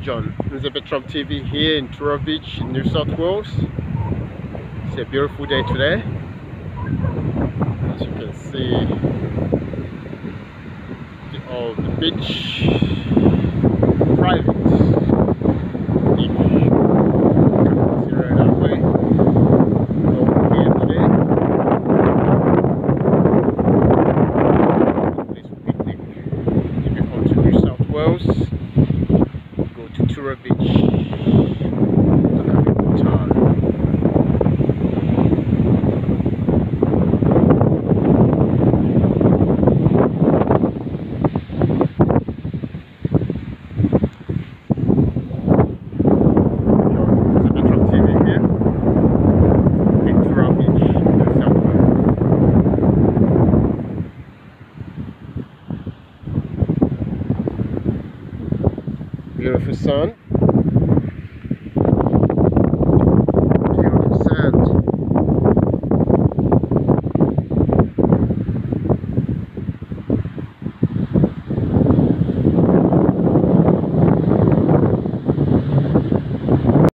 John, Nze-Bertram TV here in Tura Beach in New South Wales. It's a beautiful day today. As you can see, the beach, private. If you can consider it that way. So here today, place for picnic. If you come to New South Wales, go to Tura Beach. Beautiful sun.